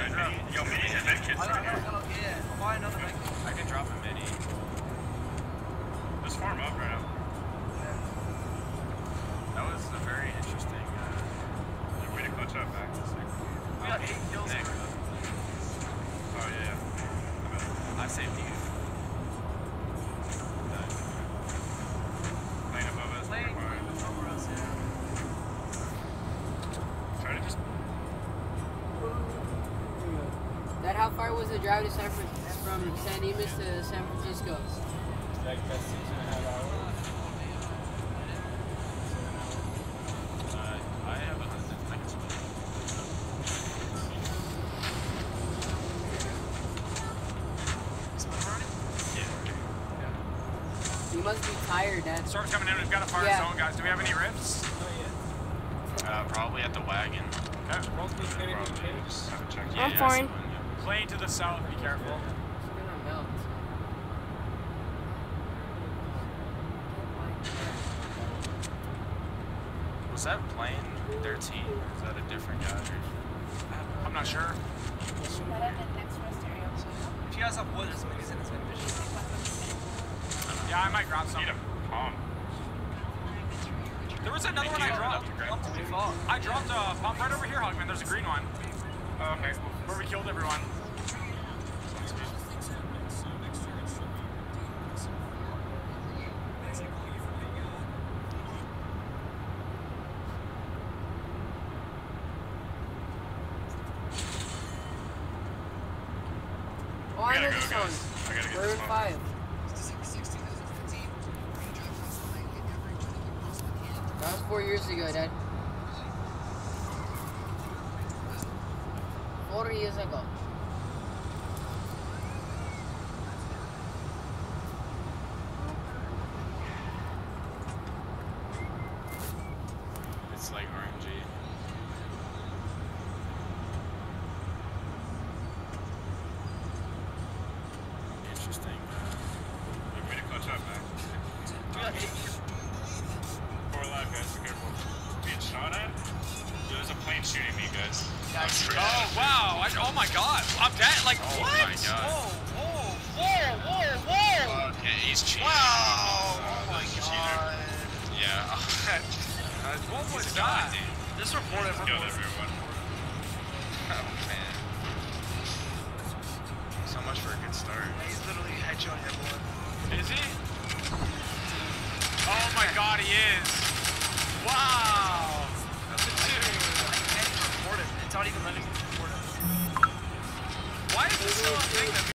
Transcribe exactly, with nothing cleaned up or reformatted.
Yo, mini and med kits right here. Yeah, I'll buy another med kit. I can drop a mini. Let's farm up right now. That was a very interesting. Uh, way to clutch up back. We got eight kills. Thanks. Oh yeah, yeah. I saved you. Lane above us. Lane over us, yeah. Try to just. That how far was the drive to San Fran from San Dimas to San Francisco? Like that's six and a half hours. Uh, I have a hundred seconds. Is one running? Yeah. You must be tired, Dad. Storm's coming in. We've got a fire Yeah. zone, guys. Do we have any rifts? Uh, probably at the wagon. Okay. Won't be getting any change. Yeah, I'm yeah, fine. someone, yeah. Plane to the south. Be careful. It's gonna melt. Was that plane thirteen? Or is that a different guy? I'm not sure. If you guys have wood, there's minis in this mission. Yeah, I might grab some. Need a palm. There was another one I dropped. Up to me fall. I dropped a pump right over here, Hogman. There's a green one. Oh, okay. Where we killed everyone. Oh, I We know gotta this go, song. guys. I gotta get We're this in one. five. That was four years ago, Dad. Four years ago. It's like R N G. Interesting. Good way to clutch up, man. We got eight kills. Four alive, guys. Be careful. Being shot at? Dude, there's a plane shooting me, guys. Guys, Oh, wow. I, oh, my God. I'm dead. Like, Oh what? my god. Whoa, whoa, whoa, whoa, whoa! Okay, he's cheating. Wow! Oh my god. Yeah. What was He's a that? god, dude. This report Let's everyone. go, everyone. Oh man. So much for a good start. He's literally headshotting everyone. Is he? Oh, my God, he is. Wow. Dude, I can't report it. It's not even letting me report it. Why is this still a thing that